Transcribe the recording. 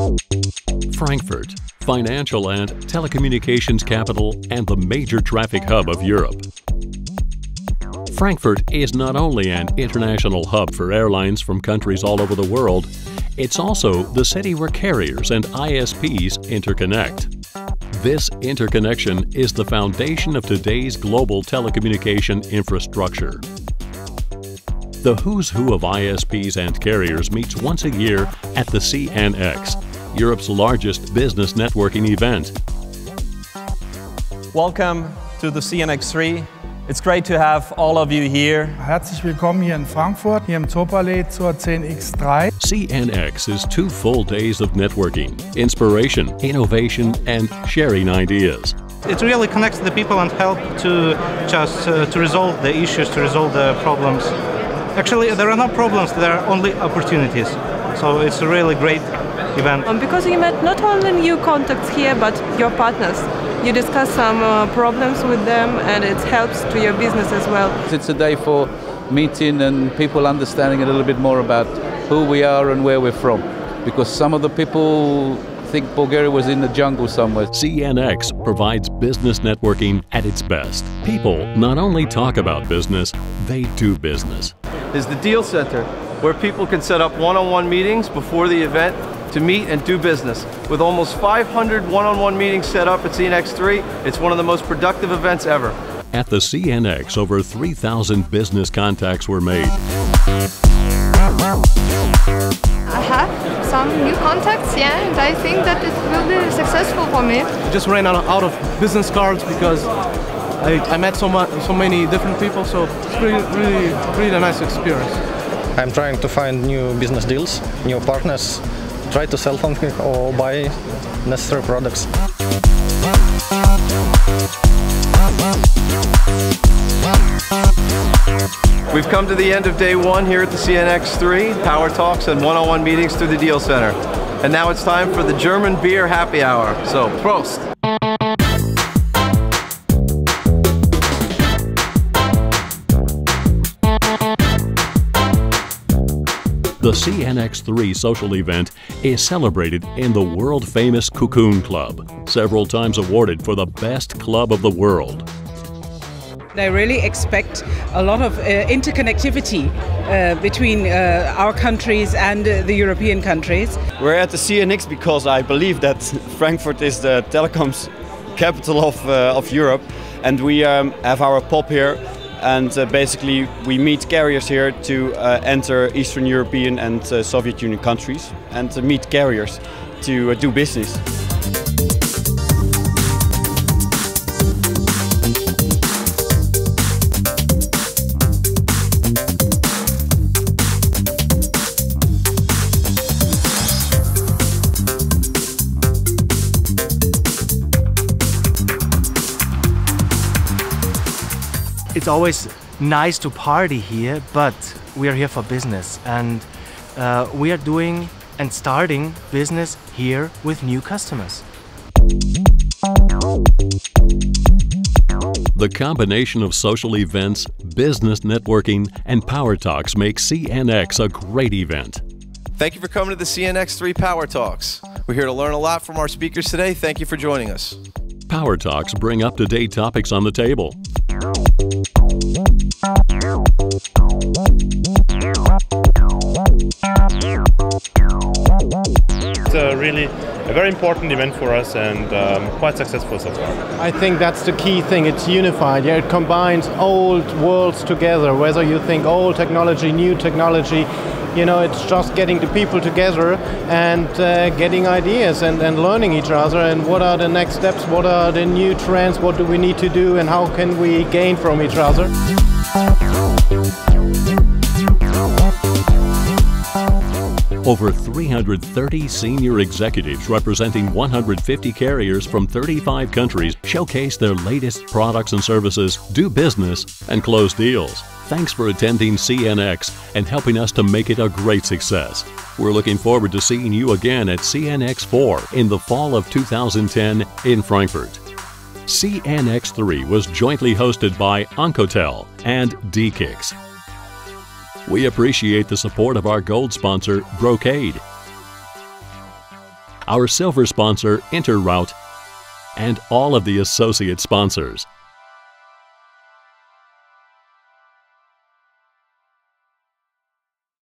Frankfurt, financial and telecommunications capital and the major traffic hub of Europe. Frankfurt is not only an international hub for airlines from countries all over the world, it's also the city where carriers and ISPs interconnect. This interconnection is the foundation of today's global telecommunication infrastructure. The who's who of ISPs and carriers meets once a year at the cnX, Europe's largest business networking event. Welcome to the cnX3. It's great to have all of you here. Herzlich willkommen hier in Frankfurt, hier im Zoopalais zur cnX3. cnX is 2 full days of networking, inspiration, innovation, and sharing ideas. It really connects the people and help to just to resolve the issues, to resolve the problems. Actually, there are no problems, there are only opportunities. So it's a really great event. Because you met not only new contacts here, but your partners. You discuss some problems with them, and it helps to your business as well. It's a day for meeting and people understanding a little bit more about who we are and where we're from. Because some of the people think Bulgaria was in the jungle somewhere. cnX provides business networking at its best. People not only talk about business, they do business. Is the Deal Center, where people can set up one-on-one meetings before the event to meet and do business. With almost 500 one-on-one meetings set up at cnX3, it's one of the most productive events ever. At the cnX, over 3,000 business contacts were made. I have some new contacts, yeah, and I think that it will be successful for me. Just ran out of business cards because I met so many different people, so it's really a nice experience. I'm trying to find new business deals, new partners, try to sell something or buy necessary products. We've come to the end of day 1 here at the cnX3, power talks and one-on-one meetings through the Deal Center. And now it's time for the German beer happy hour. So, Prost! The cnX3 social event is celebrated in the world-famous Cocoon Club, several times awarded for the best club of the world. I really expect a lot of interconnectivity between our countries and the European countries. We're at the cnX because I believe that Frankfurt is the telecoms capital of Europe, and we have our pop here. And basically we meet carriers here to enter Eastern European and Soviet Union countries, and to meet carriers to do business. It's always nice to party here, but we are here for business, and we are doing and starting business here with new customers. The combination of social events, business networking, and Power Talks makes cnX a great event. Thank you for coming to the cnX3 Power Talks. We're here to learn a lot from our speakers today. Thank you for joining us. Power Talks bring up-to-date topics on the table. It's really a very important event for us, and quite successful so far. I think that's the key thing. It's unified. Yeah, it combines old worlds together. Whether you think old technology, new technology, you know, it's just getting the people together and getting ideas and learning each other, and what are the next steps, what are the new trends, what do we need to do, and how can we gain from each other. Over 330 senior executives representing 150 carriers from 35 countries showcase their latest products and services, do business, and close deals. Thanks for attending cnX and helping us to make it a great success. We're looking forward to seeing you again at cnX4 in the fall of 2010 in Frankfurt. cnX3 was jointly hosted by Oncotel and DKIX. We appreciate the support of our gold sponsor, Brocade. our silver sponsor, Interroute, and all of the associate sponsors.